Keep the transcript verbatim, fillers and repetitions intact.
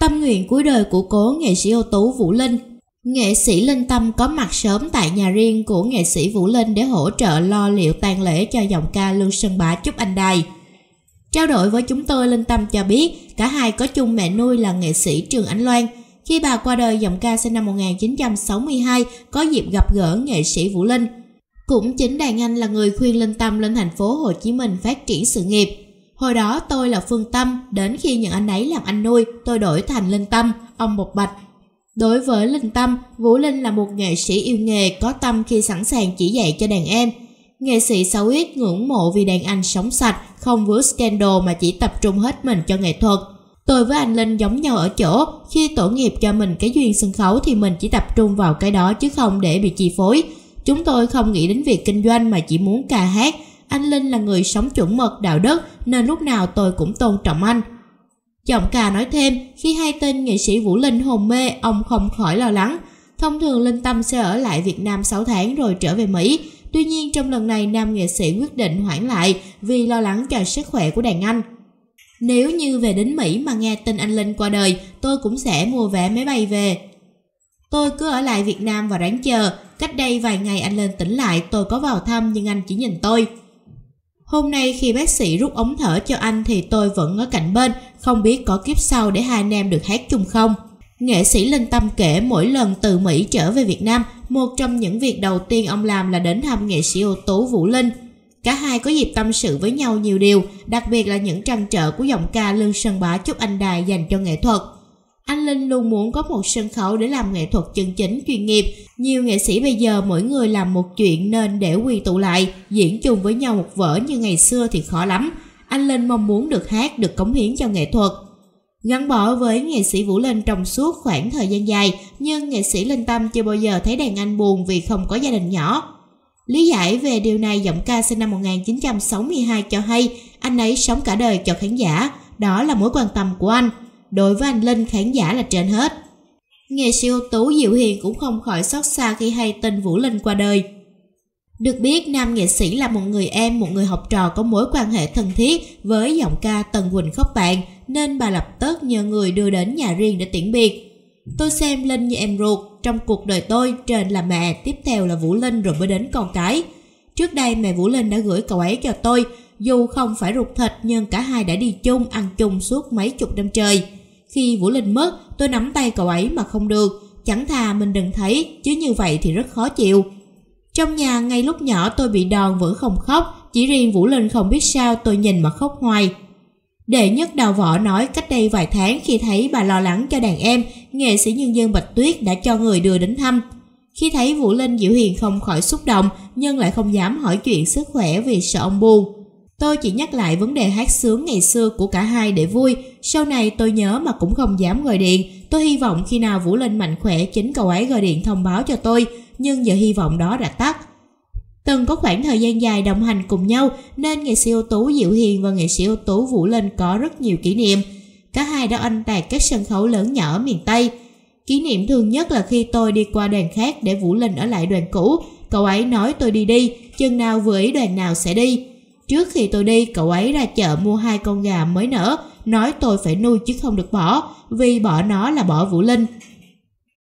Tâm nguyện cuối đời của cố nghệ sĩ ưu tú Vũ Linh. Nghệ sĩ Linh Tâm có mặt sớm tại nhà riêng của nghệ sĩ Vũ Linh để hỗ trợ lo liệu tang lễ cho giọng ca Lương Sơn Bá Chúc Anh Đài. Trao đổi với chúng tôi, Linh Tâm cho biết cả hai có chung mẹ nuôi là nghệ sĩ Trường Ánh Loan. Khi bà qua đời, giọng ca sinh năm một nghìn chín trăm sáu mươi hai có dịp gặp gỡ nghệ sĩ Vũ Linh. Cũng chính đàn anh là người khuyên Linh Tâm lên thành phố Hồ Chí Minh phát triển sự nghiệp. Hồi đó tôi là Phương Tâm, đến khi nhận anh ấy làm anh nuôi, tôi đổi thành Linh Tâm, ông bộc bạch. Đối với Linh Tâm, Vũ Linh là một nghệ sĩ yêu nghề, có tâm khi sẵn sàng chỉ dạy cho đàn em. Nghệ sĩ sáu X ngưỡng mộ vì đàn anh sống sạch, không vướng scandal mà chỉ tập trung hết mình cho nghệ thuật. Tôi với anh Linh giống nhau ở chỗ, khi tổ nghiệp cho mình cái duyên sân khấu thì mình chỉ tập trung vào cái đó chứ không để bị chi phối. Chúng tôi không nghĩ đến việc kinh doanh mà chỉ muốn ca hát. Anh Linh là người sống chuẩn mực, đạo đức nên lúc nào tôi cũng tôn trọng anh. Giọng ca nói thêm, khi hay tin nghệ sĩ Vũ Linh hồn mê, ông không khỏi lo lắng. Thông thường Linh Tâm sẽ ở lại Việt Nam sáu tháng rồi trở về Mỹ. Tuy nhiên trong lần này nam nghệ sĩ quyết định hoãn lại vì lo lắng cho sức khỏe của đàn anh. Nếu như về đến Mỹ mà nghe tin anh Linh qua đời, tôi cũng sẽ mua vé máy bay về. Tôi cứ ở lại Việt Nam và ráng chờ. Cách đây vài ngày anh Linh tỉnh lại, tôi có vào thăm nhưng anh chỉ nhìn tôi. Hôm nay khi bác sĩ rút ống thở cho anh thì tôi vẫn ở cạnh bên, không biết có kiếp sau để hai anh em được hát chung không. Nghệ sĩ Linh Tâm kể mỗi lần từ Mỹ trở về Việt Nam, một trong những việc đầu tiên ông làm là đến thăm nghệ sĩ ưu tú Vũ Linh. Cả hai có dịp tâm sự với nhau nhiều điều, đặc biệt là những trăn trở của giọng ca Lương Sơn Bá Chúc Anh Đài dành cho nghệ thuật. Anh Linh luôn muốn có một sân khấu để làm nghệ thuật chân chính chuyên nghiệp. Nhiều nghệ sĩ bây giờ mỗi người làm một chuyện nên để quy tụ lại, diễn chung với nhau một vở như ngày xưa thì khó lắm. Anh Linh mong muốn được hát, được cống hiến cho nghệ thuật. Gắn bó với nghệ sĩ Vũ Linh trong suốt khoảng thời gian dài, nhưng nghệ sĩ Linh Tâm chưa bao giờ thấy đàn anh buồn vì không có gia đình nhỏ. Lý giải về điều này, giọng ca sinh năm một nghìn chín trăm sáu mươi hai cho hay anh ấy sống cả đời cho khán giả, đó là mối quan tâm của anh. Đối với anh Linh, khán giả là trên hết. Nghệ sĩ ưu tú Diệu Hiền cũng không khỏi xót xa khi hay tin Vũ Linh qua đời. Được biết, nam nghệ sĩ là một người em, một người học trò có mối quan hệ thân thiết với giọng ca Tần Quỳnh Khóc Bạn, nên bà lập tức nhờ người đưa đến nhà riêng để tiễn biệt. Tôi xem Linh như em ruột, trong cuộc đời tôi, trên là mẹ, tiếp theo là Vũ Linh rồi mới đến con cái. Trước đây mẹ Vũ Linh đã gửi cậu ấy cho tôi, dù không phải ruột thịt nhưng cả hai đã đi chung, ăn chung suốt mấy chục năm trời. Khi Vũ Linh mất, tôi nắm tay cậu ấy mà không được, chẳng thà mình đừng thấy, chứ như vậy thì rất khó chịu. Trong nhà ngay lúc nhỏ tôi bị đòn vẫn không khóc, chỉ riêng Vũ Linh không biết sao tôi nhìn mà khóc hoài. Đệ nhất Đào Võ nói cách đây vài tháng khi thấy bà lo lắng cho đàn em, nghệ sĩ nhân dân Bạch Tuyết đã cho người đưa đến thăm. Khi thấy Vũ Linh, Diệu Hiền không khỏi xúc động nhưng lại không dám hỏi chuyện sức khỏe vì sợ ông buồn. Tôi chỉ nhắc lại vấn đề hát sướng ngày xưa của cả hai để vui, sau này tôi nhớ mà cũng không dám gọi điện. Tôi hy vọng khi nào Vũ Linh mạnh khỏe chính cậu ấy gọi điện thông báo cho tôi, nhưng giờ hy vọng đó đã tắt. Từng có khoảng thời gian dài đồng hành cùng nhau nên nghệ sĩ ưu tú Diệu Hiền và nghệ sĩ ưu tú Vũ Linh có rất nhiều kỷ niệm. Cả hai đã oanh tạc các sân khấu lớn nhỏ ở miền Tây. Kỷ niệm thương nhất là khi tôi đi qua đoàn khác để Vũ Linh ở lại đoàn cũ. Cậu ấy nói tôi đi đi, chừng nào vừa ý đoàn nào sẽ đi. Trước khi tôi đi, cậu ấy ra chợ mua hai con gà mới nở, nói tôi phải nuôi chứ không được bỏ, vì bỏ nó là bỏ Vũ Linh.